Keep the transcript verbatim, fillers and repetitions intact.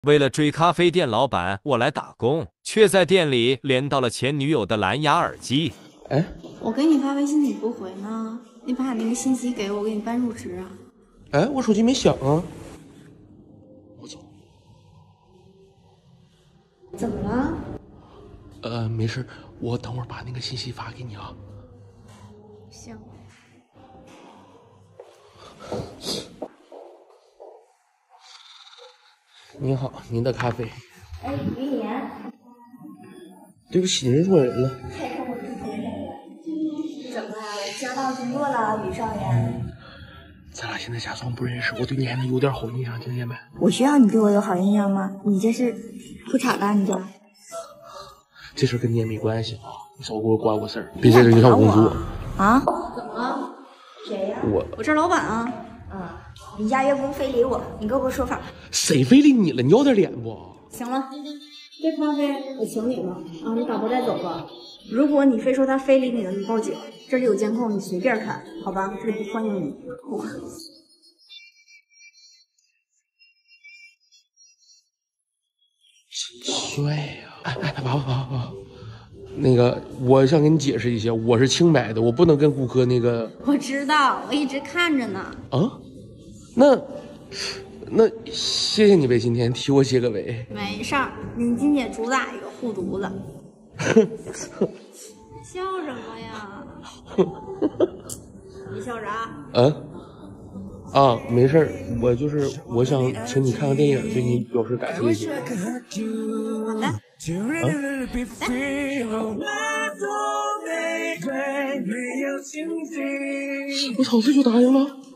为了追咖啡店老板，我来打工，却在店里连到了前女友的蓝牙耳机。 哎， 我给你发微信你不回呢？你把你那个信息给我，我给你办入职啊。 哎，我手机没响啊。我走。 怎么了？ 呃，没事，我等会儿把那个信息发给你啊。 行。 您好，您的咖啡。 哎，于言。 对不起，认错人了。 太看我之前人了。怎么了？交到工作了，于少爷。 咱俩现在假装不认识，我对你还能有点好印象，听见没？ 我需要你对我有好印象吗？你这是裤衩了，你这。 这事跟你也没关系啊，你少给我管我事儿，别在这影响工作。 啊？怎么了？谁呀？ 我我这老板啊。 嗯，你家员工非礼我，你给我个说法。 谁非礼你了？你要点脸不？ 行了，这咖啡我请你了啊，你打包带走吧。如果你非说他非礼你了，你报警，这里有监控，你随便看，好吧？这里不欢迎你。我真帅呀！哎哎，爸爸爸爸爸，那个我想跟你解释一下，我是清白的，我不能跟顾客那个。 我知道，我一直看着呢。 啊？那那谢谢你呗，今天替我解个围。 没事儿，你今天主打一个护犊子。笑什么呀？你笑啥？ 嗯啊，没事儿，我就是我想请你看个电影，对你表示感谢一下。 好的。 啊、我操，这就答应了。